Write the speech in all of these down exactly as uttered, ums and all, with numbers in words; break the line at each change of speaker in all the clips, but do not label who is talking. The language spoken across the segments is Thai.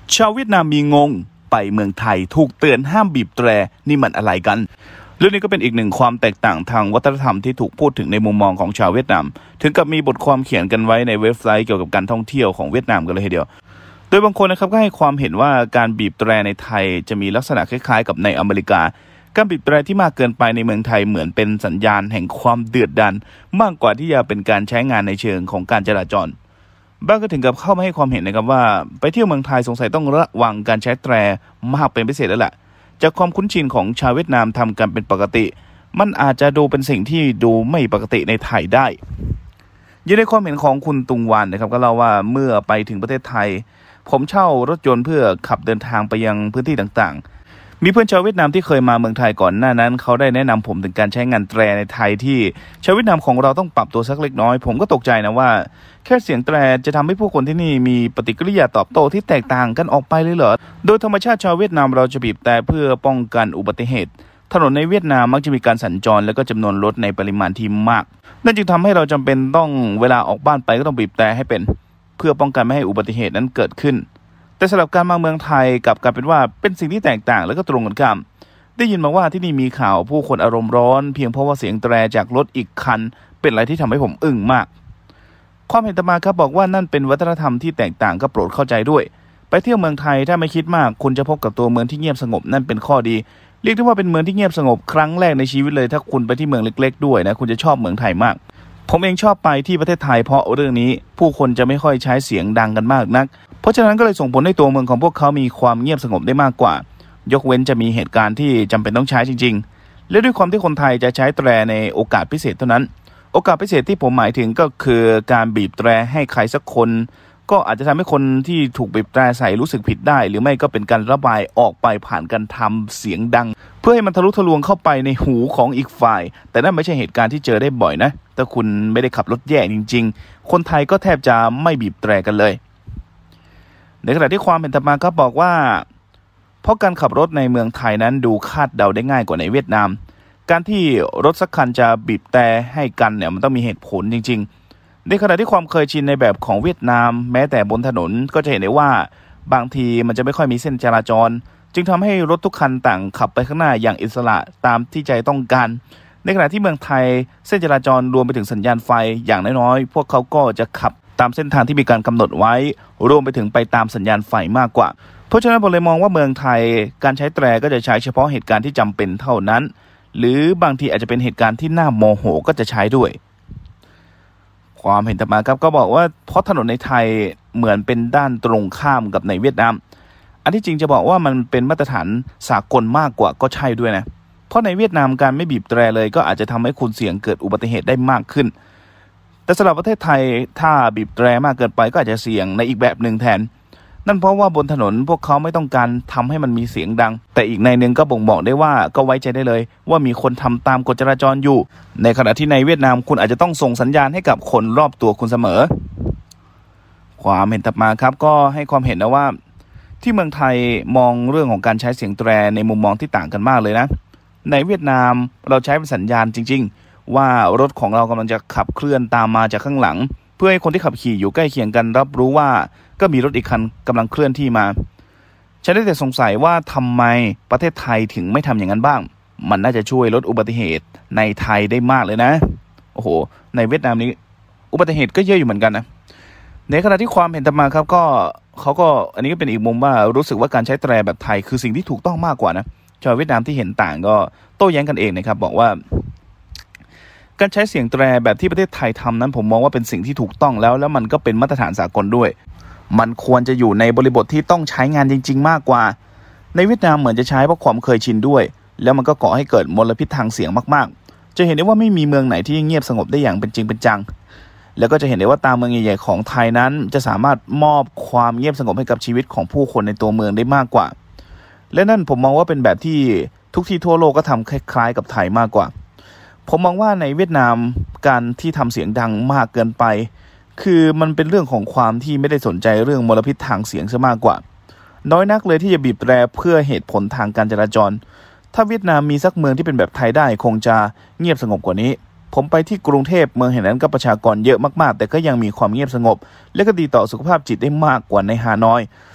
ชาวเวียดนามมีงงไปเมืองไทยถูกเตือนห้ามบีบแตรนี่มันอะไรกันเรื่องนี้ก็เป็นอีกหนึ่งความแตกต่างทางวัฒนธรรมที่ถูกพูดถึงในมุมมองของชาวเวียดนามถึงกับมีบทความเขียนกันไว้ในเว็บไซต์เกี่ยวกับการท่องเที่ยวของเวียดนามกันเลยทีเดียวโดยบางคนนะครับก็ให้ความเห็นว่าการบีบแตรในไทยจะมีลักษณะคล้ายๆกับในอเมริกาการบีบแตรที่มากเกินไปในเมืองไทยเหมือนเป็นสัญญาณแห่งความเดือดดาลมากกว่าที่จะเป็นการใช้งานในเชิงของการจราจรบ้างก็ถึงกับเข้ามาให้ความเห็นนะครับว่าไปเที่ยวเมืองไทยสงสัยต้องระวังการใช้แตรมากเป็นพิเศษแล้วแหละจากความคุ้นชินของชาวเวียดนามทำกันเป็นปกติมันอาจจะดูเป็นสิ่งที่ดูไม่ปกติในไทยได้ยินดีความเห็นของคุณตุงวันนะครับก็เล่าว่าเมื่อไปถึงประเทศไทยผมเช่ารถยนต์เพื่อขับเดินทางไปยังพื้นที่ต่างๆมีเพื่อนชาวเวียดนามที่เคยมาเมืองไทยก่อนหน้านั้นเขาได้แนะนำผมถึงการใช้งานแตรในไทยที่ชาวเวียดนามของเราต้องปรับตัวสักเล็กน้อยผมก็ตกใจนะว่าแค่เสียงแตรจะทำให้ผู้คนที่นี่มีปฏิกิริยาตอบโต้ที่แตกต่างกันออกไปเลยเหรอโดยธรรมชาติชาวเวียดนามเราจะบีบแตรเพื่อป้องกันอุบัติเหตุถนนในเวียดนามมักจะมีการสัญจรและก็จำนวนรถในปริมาณที่มากนั่นจึงทำให้เราจำเป็นต้องเวลาออกบ้านไปก็ต้องบีบแตรให้เป็นเพื่อป้องกันไม่ให้อุบัติเหตุนั้นเกิดขึ้นแต่สำหรับการมาเมืองไทยกับกลายเป็นว่าเป็นสิ่งที่แตกต่างและก็ตรงกันข้ามได้ยินมาว่าที่นี่มีข่าวผู้คนอารมณ์ร้อนเพียงเพราะว่าเสียงแตรจากรถอีกคันเป็นอะไรที่ทำให้ผมอึ้งมากความเห็นต่อมาครับบอกว่านั่นเป็นวัฒนธรรมที่แตกต่างก็โปรดเข้าใจด้วยไปเที่ยวเมืองไทยถ้าไม่คิดมากคุณจะพบกับตัวเมืองที่เงียบสงบนั่นเป็นข้อดีเรียกได้ว่าเป็นเมืองที่เงียบสงบครั้งแรกในชีวิตเลยถ้าคุณไปที่เมืองเล็กๆด้วยนะคุณจะชอบเมืองไทยมากผมเองชอบไปที่ประเทศไทยเพราะเรื่องนี้ผู้คนจะไม่ค่อยใช้เสียงดังกันมากนักเพราะฉะนั้นก็เลยส่งผลให้ตัวเมืองของพวกเขามีความเงียบสงบได้มากกว่ายกเว้นจะมีเหตุการณ์ที่จำเป็นต้องใช้จริงๆและด้วยความที่คนไทยจะใช้แตรในโอกาสพิเศษเท่านั้นโอกาสพิเศษที่ผมหมายถึงก็คือการบีบแตรให้ใครสักคนก็อาจจะทำให้คนที่ถูกบีบแตรใส่รู้สึกผิดได้หรือไม่ก็เป็นการระบายออกไปผ่านการทำเสียงดังเพื่อให้มันทะลุทะลวงเข้าไปในหูของอีกฝ่ายแต่นั่นไม่ใช่เหตุการณ์ที่เจอได้บ่อยนะถ้าคุณไม่ได้ขับรถแย่จริงๆคนไทยก็แทบจะไม่บีบแตรกันเลยในขณะที่ความเห็นต่อมาก็บอกว่าเพราะการขับรถในเมืองไทยนั้นดูคาดเดาได้ง่ายกว่าในเวียดนามการที่รถสักคันจะบีบแตรให้กันเนี่ยมันต้องมีเหตุผลจริงๆในขณะที่ความเคยชินในแบบของเวียดนามแม้แต่บนถนนก็จะเห็นได้ว่าบางทีมันจะไม่ค่อยมีเส้นจราจรจึงทำให้รถทุกคันต่างขับไปข้างหน้าอย่างอิสระตามที่ใจต้องการในขณะที่เมืองไทยเส้นจราจรรวมไปถึงสัญญาณไฟอย่างน้อยๆพวกเขาก็จะขับตามเส้นทางที่มีการกำหนดไว้รวมไปถึงไปตามสัญญาณไฟมากกว่าเพราะฉะนั้นผมเลยมองว่าเมืองไทยการใช้แตรก็จะใช้เฉพาะเหตุการณ์ที่จำเป็นเท่านั้นหรือบางทีอาจจะเป็นเหตุการณ์ที่น่าโมโหก็จะใช้ด้วยความเห็นต่อมาครับก็บอกว่าเพราะถนนในไทยเหมือนเป็นด้านตรงข้ามกับในเวียดนามอันที่จริงจะบอกว่ามันเป็นมาตรฐานสากลมากกว่าก็ใช่ด้วยนะเพราะในเวียดนามการไม่บีบแตรเลยก็อาจจะทำให้คุณเสี่ยงเกิดอุบัติเหตุได้มากขึ้นแต่สำหรับประเทศไทยถ้าบีบแตรมากเกินไปก็อาจจะเสี่ยงในอีกแบบหนึ่งแทนนั่นเพราะว่าบนถนนพวกเขาไม่ต้องการทำให้มันมีเสียงดังแต่อีกในหนึ่งก็บ่งบอกได้ว่าก็ไว้ใจได้เลยว่ามีคนทำตามกฎจราจรอยู่ในขณะที่ในเวียดนามคุณอาจจะต้องส่งสัญญาณให้กับคนรอบตัวคุณเสมอความเห็นถัดมาครับก็ให้ความเห็นนะว่าที่เมืองไทยมองเรื่องของการใช้เสียงแตรในมุมมองที่ต่างกันมากเลยนะในเวียดนามเราใช้เป็นสัญญาณจริงๆว่ารถของเรากำลังจะขับเคลื่อนตามมาจากข้างหลังเพื่อให้คนที่ขับขี่อยู่ใกล้เคียงกันรับรู้ว่าก็มีรถอีกคันกำลังเคลื่อนที่มาฉันได้แต่สงสัยว่าทำไมประเทศไทยถึงไม่ทำอย่างนั้นบ้างมันน่าจะช่วยลดอุบัติเหตุในไทยได้มากเลยนะโอ้โหในเวียดนามนี้อุบัติเหตุก็เยอะอยู่เหมือนกันนะในขณะที่ความเห็นต่อมาครับก็เขาก็อันนี้ก็เป็นอีกมุมว่ารู้สึกว่าการใช้แตรแบบไทยคือสิ่งที่ถูกต้องมากกว่านะชาวเวียดนามที่เห็นต่างก็โต้แย้งกันเองนะครับบอกว่าการใช้เสียงแตรแบบที่ประเทศไทยทำนั้นผมมองว่าเป็นสิ่งที่ถูกต้องแล้วแล้วมันก็เป็นมาตรฐานสากลด้วยมันควรจะอยู่ในบริบทที่ต้องใช้งานจริงๆมากกว่าในเวียดนามเหมือนจะใช้เพราะความเคยชินด้วยแล้วมันก็ก่อให้เกิดมลพิษทางเสียงมากๆจะเห็นได้ว่าไม่มีเมืองไหนที่เงียบสงบได้อย่างเป็นจริงเป็นจังแล้วก็จะเห็นได้ว่าตามเมืองใหญ่ๆของไทยนั้นจะสามารถมอบความเงียบสงบให้กับชีวิตของผู้คนในตัวเมืองได้มากกว่าและนั่นผมมองว่าเป็นแบบที่ทุกที่ทั่วโลกก็ทำคล้ายๆกับไทยมากกว่าผมมองว่าในเวียดนามการที่ทำเสียงดังมากเกินไปคือมันเป็นเรื่องของความที่ไม่ได้สนใจเรื่องมลพิษทางเสียงซะมากกว่าน้อยนักเลยที่จะบีบแตรเพื่อเหตุผลทางการจราจรถ้าเวียดนามมีสักเมืองที่เป็นแบบไทยได้คงจะเงียบสงบกว่านี้ผมไปที่กรุงเทพเมืองแห่งนั้นก็ประชากรเยอะมากๆแต่ก็ยังมีความเงียบสงบและก็ดีต่อสุขภาพจิตได้มากกว่าในฮานอย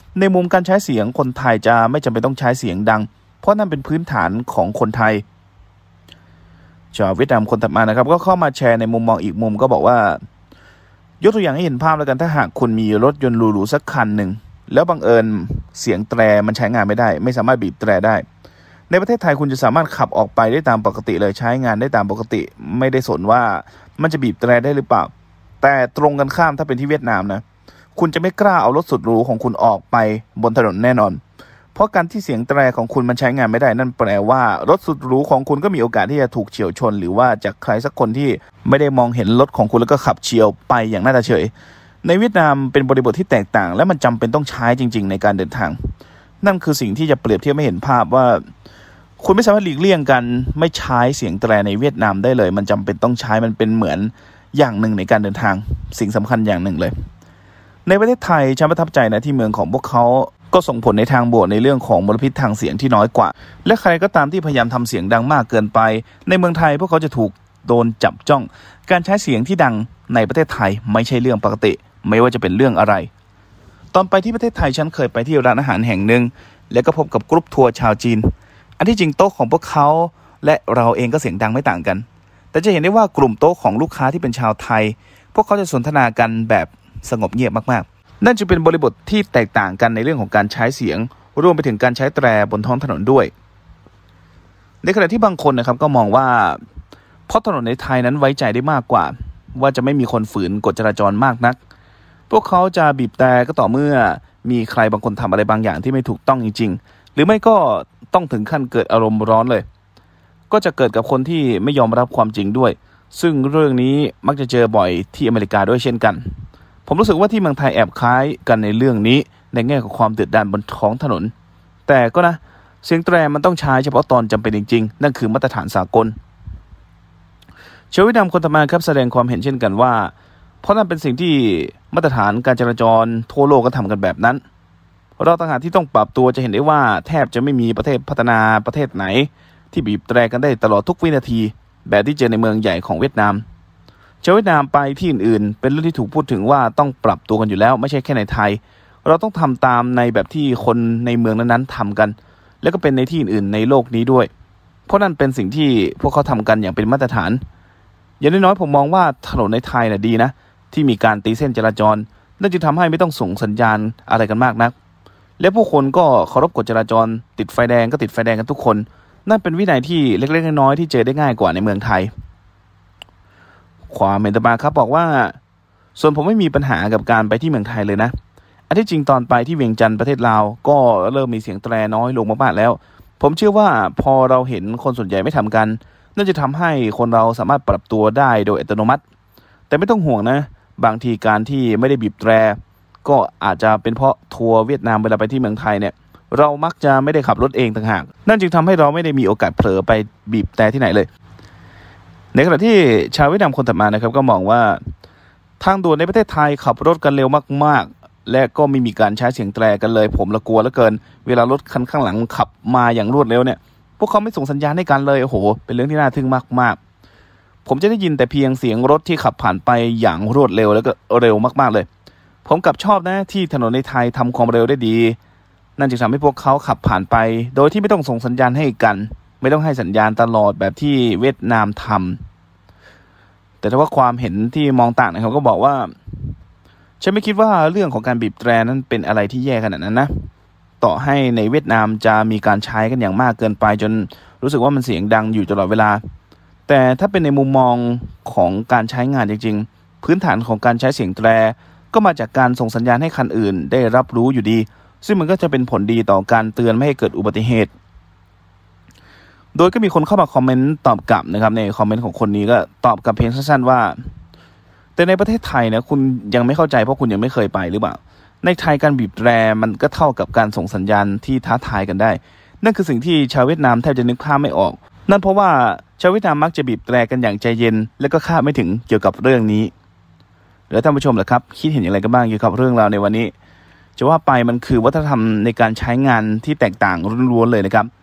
ในมุมการใช้เสียงคนไทยจะไม่จำเป็นต้องใช้เสียงดังเพราะนั่นเป็นพื้นฐานของคนไทยชาวเวียดนามคนถัดมานะครับก็เข้ามาแชร์ในมุมมองอีกมุมก็บอกว่ายกตัวอย่างให้เห็นภาพแล้วกันถ้าหากคุณมีรถยนต์หรูๆสักคันหนึ่งแล้วบังเอิญเสียงแตรมันใช้งานไม่ได้ไม่สามารถบีบแตรได้ในประเทศไทยคุณจะสามารถขับออกไปได้ตามปกติเลยใช้งานได้ตามปกติไม่ได้สนว่ามันจะบีบแตรได้หรือเปล่าแต่ตรงกันข้ามถ้าเป็นที่เวียดนามนะคุณจะไม่กล้าเอารถสุดหรูของคุณออกไปบนถนนแน่นอนเพราะการที่เสียงแตรของคุณมันใช้งานไม่ได้นั่นแปลว่ารถสุดหรูของคุณก็มีโอกาสที่จะถูกเฉี่ยวชนหรือว่าจากใครสักคนที่ไม่ได้มองเห็นรถของคุณแล้วก็ขับเฉี่ยวไปอย่างน่าเฉยในเวียดนามเป็นบริบทที่แตกต่างและมันจำเป็นต้องใช้จริงๆในการเดินทางนั่นคือสิ่งที่จะเปรียบเทียบให้เห็นภาพว่าคุณไม่สามารถหลีกเลี่ยงกันไม่ใช้เสียงแตรในเวียดนามได้เลยมันจำเป็นต้องใช้มันเป็นเหมือนอย่างหนึ่งในการเดินทางสิ่งสำคัญอย่างหนึ่งเลยในประเทศไทยฉันประทับใจนะที่เมืองของพวกเขาก็ส่งผลในทางบวกในเรื่องของมลพิษทางเสียงที่น้อยกว่าและใครก็ตามที่พยายามทำเสียงดังมากเกินไปในเมืองไทยพวกเขาจะถูกโดนจับจ้องการใช้เสียงที่ดังในประเทศไทยไม่ใช่เรื่องปกติไม่ว่าจะเป็นเรื่องอะไรตอนไปที่ประเทศไทยฉันเคยไปที่ร้านอาหารแห่งหนึ่งแล้วก็พบกับกรุ๊ปทัวร์ชาวจีนอันที่จริงโต๊ะของพวกเขาและเราเองก็เสียงดังไม่ต่างกันแต่จะเห็นได้ว่ากลุ่มโต๊ะของลูกค้าที่เป็นชาวไทยพวกเขาจะสนทนากันแบบสงบเงียบมากๆนั่นจึงเป็นบริบทที่แตกต่างกันในเรื่องของการใช้เสียงรวมไปถึงการใช้แตรบนท้องถนนด้วยในขณะที่บางคนนะครับก็มองว่าเพราะถนนในไทยนั้นไว้ใจได้มากกว่าว่าจะไม่มีคนฝืนกฎจราจรมากนักพวกเขาจะบีบแตรก็ต่อเมื่อมีใครบางคนทำอะไรบางอย่างที่ไม่ถูกต้องจริงๆหรือไม่ก็ต้องถึงขั้นเกิดอารมณ์ร้อนเลยก็จะเกิดกับคนที่ไม่ยอมรับความจริงด้วยซึ่งเรื่องนี้มักจะเจอบ่อยที่อเมริกาด้วยเช่นกันผมรู้สึกว่าที่เมืองไทยแอบคล้ายกันในเรื่องนี้ในแง่ของความเดือดดาลบนท้องถนนแต่ก็นะเสียงแตรมันต้องใช้เฉพาะตอนจำเป็นจริงๆนั่นคือมาตรฐานสากลชาวเวียดนามคนธรรมดาครับแสดงความเห็นเช่นกันว่าเพราะนั่นเป็นสิ่งที่มาตรฐานการจราจรทั่วโลกก็ทำกันแบบนั้นเราต่างหากที่ต้องปรับตัวจะเห็นได้ว่าแทบจะไม่มีประเทศพัฒนาประเทศไหนที่บีบแตรกันได้ตลอดทุกวินาทีแบบที่เจอในเมืองใหญ่ของเวียดนามชาวเวียดนามไปที่อื่นๆเป็นเรื่องที่ถูกพูดถึงว่าต้องปรับตัวกันอยู่แล้วไม่ใช่แค่ในไทยเราต้องทำตามในแบบที่คนในเมืองนั้นๆทำกันแล้วก็เป็นในที่อื่นๆในโลกนี้ด้วยเพราะนั่นเป็นสิ่งที่พวกเขาทำกันอย่างเป็นมาตรฐานอย่างน้อยๆผมมองว่าถนนในไทยน่ะดีนะที่มีการตีเส้นจราจรนั่นจึงทำให้ไม่ต้องส่งสัญญาณอะไรกันมากนักและผู้คนก็เคารพกฎจราจรติดไฟแดงก็ติดไฟแดงกันทุกคนนั่นเป็นวินัยที่เล็กๆน้อยๆที่เจอได้ง่ายกว่าในเมืองไทยความเมตตาครับบอกว่าส่วนผมไม่มีปัญหากับการไปที่เมืองไทยเลยนะอันที่จริงตอนไปที่เวียงจันทร์ประเทศลาวก็เริ่มมีเสียงแตรน้อยลงมากๆแล้วผมเชื่อว่าพอเราเห็นคนส่วนใหญ่ไม่ทำกันนั่นจะทำให้คนเราสามารถปรับตัวได้โดยอัตโนมัติแต่ไม่ต้องห่วงนะบางทีการที่ไม่ได้บีบแตรก็อาจจะเป็นเพราะทัวร์เวียดนามเวลาไปที่เมืองไทยเนี่ยเรามักจะไม่ได้ขับรถเองต่างหากนั่นจึงทำให้เราไม่ได้มีโอกาสเผลอไปบีบแตรที่ไหนเลยในขณะที่ชาวเวียดนามคนถัดมานะครับก็มองว่าทางด่วนในประเทศไทยขับรถกันเร็วมากๆและก็ไม่มีการใช้เสียงแตรกันเลยผมละกลัวเหลือเกินเวลารถคันข้างหลังขับมาอย่างรวดเร็วเนี่ยพวกเขาไม่ส่งสัญญาณให้กันเลยโอ้โหเป็นเรื่องที่น่าทึ่งมากๆผมจะได้ยินแต่เพียงเสียงรถที่ขับผ่านไปอย่างรวดเร็วแล้วก็เร็วมากๆเลยผมกลับชอบนะที่ถนนในไทยทำความเร็วได้ดีนั่นจึงทำให้พวกเขาขับผ่านไปโดยที่ไม่ต้องส่งสัญญาณให้กันไม่ต้องให้สัญญาณตลอดแบบที่เวียดนามทำแต่ถ้าว่าความเห็นที่มองต่างเขาก็บอกว่าฉันไม่คิดว่าเรื่องของการบีบแตรนั้นเป็นอะไรที่แย่ขนาดนั้นนะต่อให้ในเวียดนามจะมีการใช้กันอย่างมากเกินไปจนรู้สึกว่ามันเสียงดังอยู่ตลอดเวลาแต่ถ้าเป็นในมุมมองของการใช้งานจริงๆพื้นฐานของการใช้เสียงแตรก็มาจากการส่งสัญญาณให้คันอื่นได้รับรู้อยู่ดีซึ่งมันก็จะเป็นผลดีต่อการเตือนไม่ให้เกิดอุบัติเหตุโดยก็มีคนเข้ามาคอมเมนต์ตอบกลับนะครับในคอมเมนต์ของคนนี้ก็ตอบกลับเพียงสั้นๆว่าแต่ในประเทศไทยนะคุณยังไม่เข้าใจเพราะคุณยังไม่เคยไปหรือเปล่าในไทยการบีบแตรมันก็เท่ากับการส่งสัญญาณที่ท้าทายกันได้นั่นคือสิ่งที่ชาวเวียดนามแทบจะนึกภาพไม่ออกนั่นเพราะว่าชาวเวียดนามมักจะบีบแตรกันอย่างใจเย็นและก็คาดไม่ถึงเกี่ยวกับเรื่องนี้แล้วท่านผู้ชมล่ะครับคิดเห็นอย่างไรกันบ้างเกี่ยวกับเรื่องราวในวันนี้จะว่าไปมันคือวัฒนธรรมในการใช้งานที่แตกต่างล้วนๆเลยนะครับ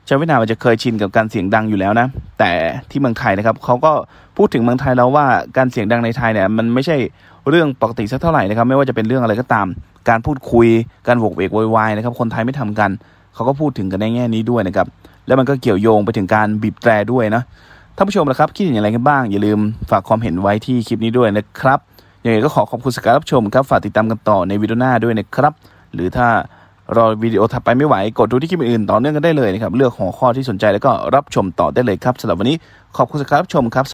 ชาวเวียดนามอาจจะเคยชินกับการเสียงดังอยู่แล้วนะแต่ที่เมืองไทยนะครับเขาก็พูดถึงเมืองไทยแล้วว่าการเสียงดังในไทยเนี่ยมันไม่ใช่เรื่องปกติสักเท่าไหร่นะครับไม่ว่าจะเป็นเรื่องอะไรก็ตามการพูดคุยการโวกเวกโวยวายนะครับคนไทยไม่ทำกันเขาก็พูดถึงกันในแง่นี้ด้วยนะครับแล้วมันก็เกี่ยวโยงไปถึงการบีบแตรด้วยนะท่านผู้ชมล่ะครับคิดเห็นอย่างไรกันบ้างอย่าลืมฝากความเห็นไว้ที่คลิปนี้ด้วยนะครับยังไงก็ขอขอบคุณสำหรับรับชมครับฝากติดตามกันต่อในวิดีโอหน้าด้วยนะครับหรือถ้ารอวิดีโอถัดไปไม่ไหวกดดูที่คลิปอื่นต่อเนื่องกันได้เลยนะครับเลือกหัวข้อที่สนใจแล้วก็รับชมต่อได้เลยครับสำหรับวันนี้ขอบคุณสำหรับรับชมครับ